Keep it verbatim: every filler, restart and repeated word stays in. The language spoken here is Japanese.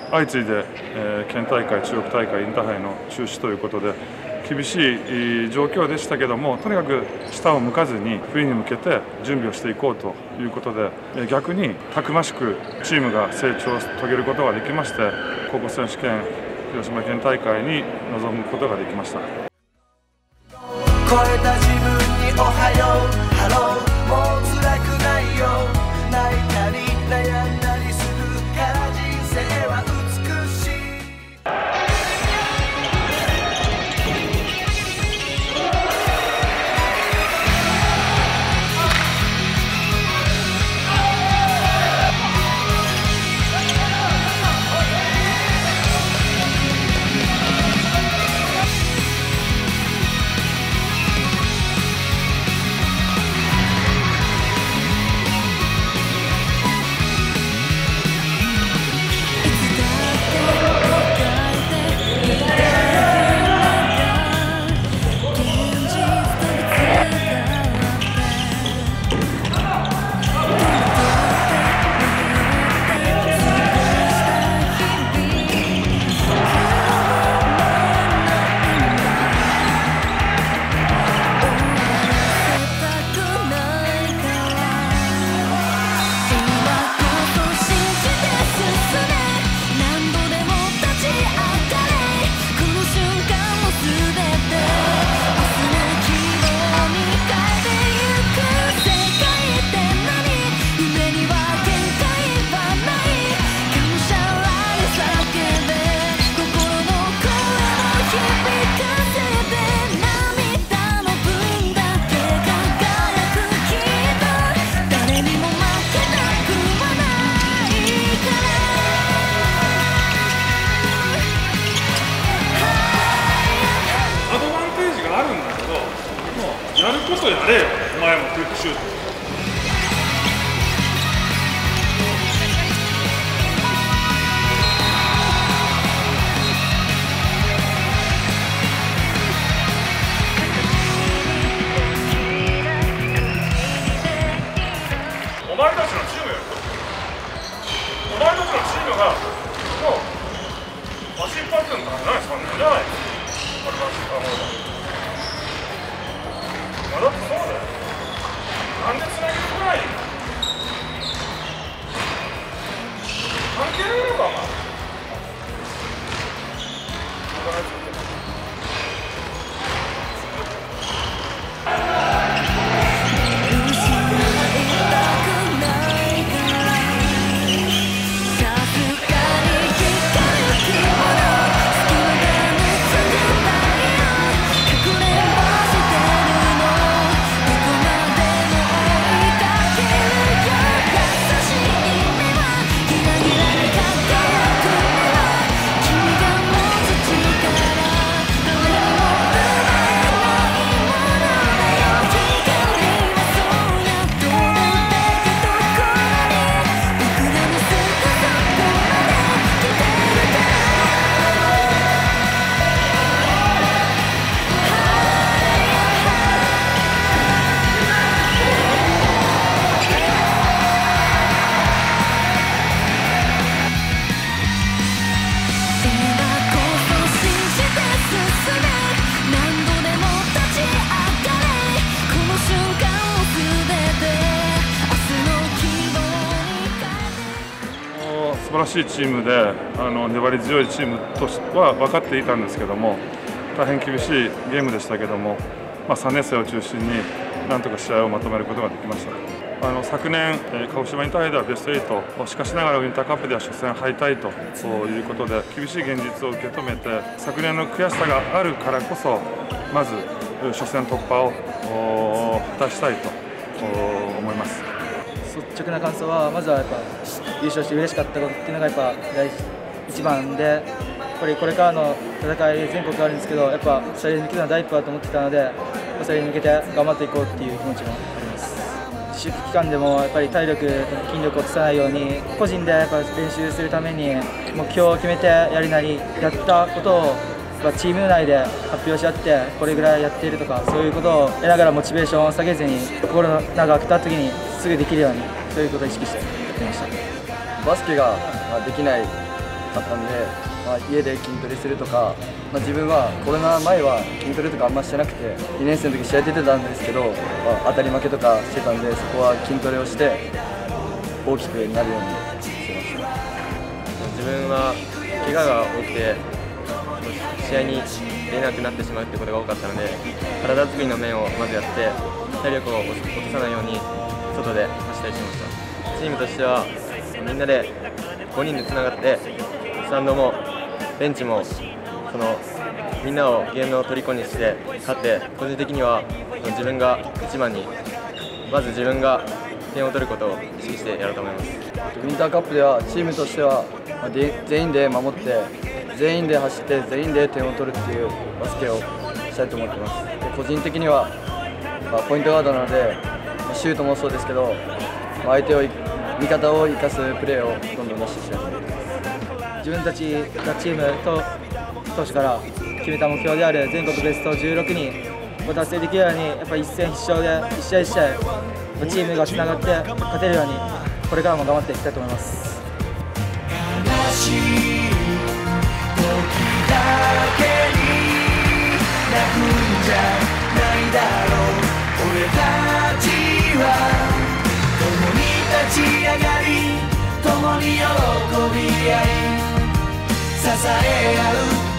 相次いで、えー、県大会、中国大会、インターハイの中止ということで、厳しい状況でしたけども、とにかく下を向かずにフリーに向けて準備をしていこうということで、逆にたくましくチームが成長を遂げることができまして、高校選手権広島県大会に臨むことができました。 超えた自分におはようハロー、もう辛くないよ、泣いたり悩んだりするから人生は美しい。 やることやれよ、お前もクイックシュート。お前たちのチームよ。お前たちのチームがもう足一発のからないそんなんじゃない。これはだってそうだよ。なんでつなげてこないの？関係ないのかお前。素晴らしいチームで、あの粘り強いチームとしては分かっていたんですけども、大変厳しいゲームでしたけども、まあ、さんねん生を中心になんとか試合をまとめることができました。あの昨年、鹿児島インターハイではベストエイト、しかしながらウインターカップでは初戦敗退ということで、厳しい現実を受け止めて、昨年の悔しさがあるからこそ、まず初戦突破を果たしたいと思います。 率直な感想は、まずはやっぱ優勝して嬉しかったことっていうのがやっぱ第一番で、やっぱりこれからの戦い、全国あるんですけど、やっぱそれに向けての第一歩だと思ってたので、それに向けて頑張っていこうっていう気持ちもあります。自粛期間でもやっぱり体力、筋力を落とさないように、個人でやっぱ練習するために目標を決めてやるなり、やったことをチーム内で発表し合って、これぐらいやっているとか、そういうことを得ながらモチベーションを下げずに、心の中が空けた時にすぐできるように、そういうことを意識してやってました。 バスケができないかったんで、まあ、家で筋トレするとか、まあ、自分はコロナ前は筋トレとかあんましてなくてにねん生の時試合出てたんですけど、まあ、当たり負けとかしてたんでそこは筋トレをして大きくなるようにしてました。 自分は怪我が多くて試合に出れなくなってしまうってことが多かったので、体作りの面をまずやって体力を落とさないように外で走ったりしました。チームとしてはみんなでごにんでつながってスタンドもベンチもそのみんなをゲームの虜にして勝って、個人的には自分が一番にまず自分が点を取ることを意識してやろうと思います。 ウィンターカップではチームとしては全員で守って全員で走って全員で点を取るっていうバスケをしたいと思っています。で個人的には、まあ、ポイントガードなのでシュートもそうですけど、まあ、相手を味方を生かすプレーをどんどん出していきたいと思います。自分たちがチームと当初から決めた目標である全国ベストじゅうろくにを達成できるように、やっぱり一戦必勝で一試合一試合チームがつながって勝てるようにこれからも頑張っていきたいと思います。 悲しい時だけに泣くんじゃないだろう。俺たちは共に立ち上がり共に喜び合い支え合う